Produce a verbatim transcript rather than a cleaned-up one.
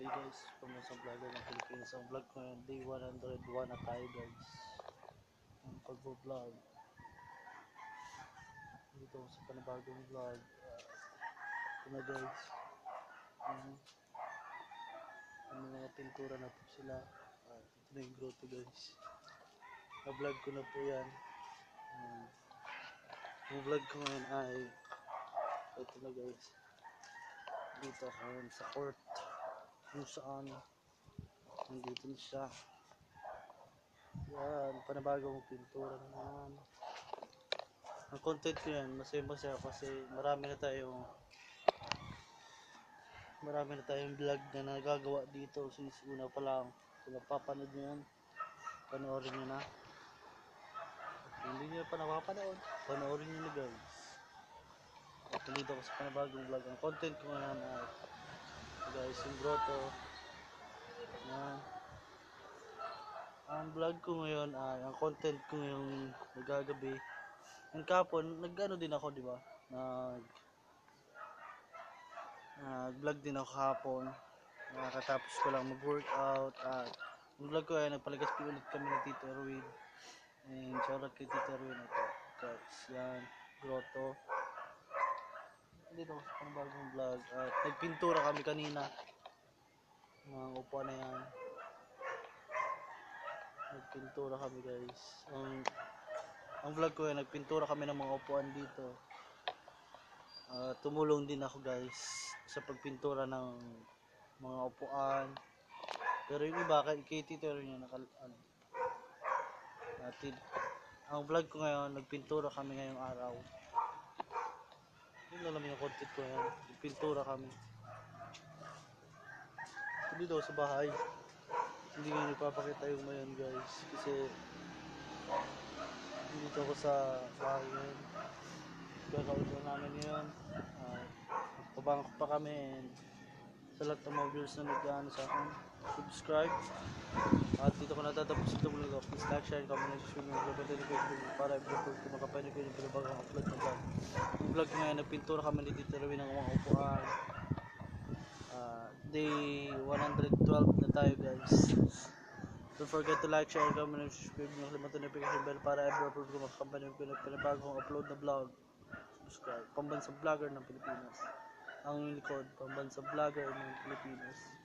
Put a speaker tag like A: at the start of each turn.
A: Hey guys, pamasa vlogger ng Pilipinas. Ang vlog ko ngayon, day one hundred one na tayo guys. Ang pagbo-vlog. Dito sa panibagong vlog. Uh, ito na guys. Um, may mga pintura na po sila. Uh, ito na yung grotto guys. Na-vlog ko na po yan. Um, yung vlog ko ngayon ay ito na guys. Dito ako ngayon sa court. Kung saan nandito na siya. Yan, panibagong pintura na naman. Ang content ko yan, masaya masaya kasi marami na tayong marami na tayong vlog na nagagawa dito since una pa lang. Kung napapanood nyo yan, panoorin nyo na. Kung hindi nyo pa napapanood, panoorin nyo na guys. At dito ko sa panibagong vlog. Ang content ko ngayon ay guys, yung grotto. Yan. Ang vlog ko ngayon ay, ang content ko ngayong nagagabi. Ang kapon, nag-ano din ako, di ba? Nag nag-vlog din ako kapon. Nakatapos ko lang mag-workout at ang vlog ko ay nagpalagas ulit kami ni Tito Erwin. And shoutout kay Tito Erwin ito. Guys, yan, grotto. Dito ako sa panibagong vlog at nagpintura kami kanina. Mga upuan na yan. Nagpintura kami guys. Ang ang vlog ko ay nagpintura kami ng mga upuan dito. Uh, tumulong din ako guys sa pagpintura ng mga upuan. Pero yung iba kay, kay Tito niya nakal ano. Natin. Ang vlog ko ngayon, nagpintura kami ngayong araw. Yun na lang yung content ko ngayon. Nagpintura kami. Dito sa bahay. Hindi nga nagpapakita yung mayon guys kasi dito ako sa bahay ngayon. Gagawin na namin yun. Uh, pabangko pa kami and sa lahat ng mga viewers na nag-ano sa akin, subscribe. At dito ko natatapos ito muna ko. Please like, share, comment, and subscribe ng kapatid ko para i-vlog ko makapain ko yung pinabagong upload na vlog. Yung vlog ngayon, nagpintura kami ni Tito Erwin ng mga upuan. Uh, day one hundred twelve na tayo guys. Don't forget to like, share, comment, and subscribe nyo. Kalimutan notification bell para every upload ko makakampanya yung pinabagong upload na vlog. Subscribe. Pambansang vlogger ng Pilipinas. Ang likod, pambansang vlogger ng Pilipinas.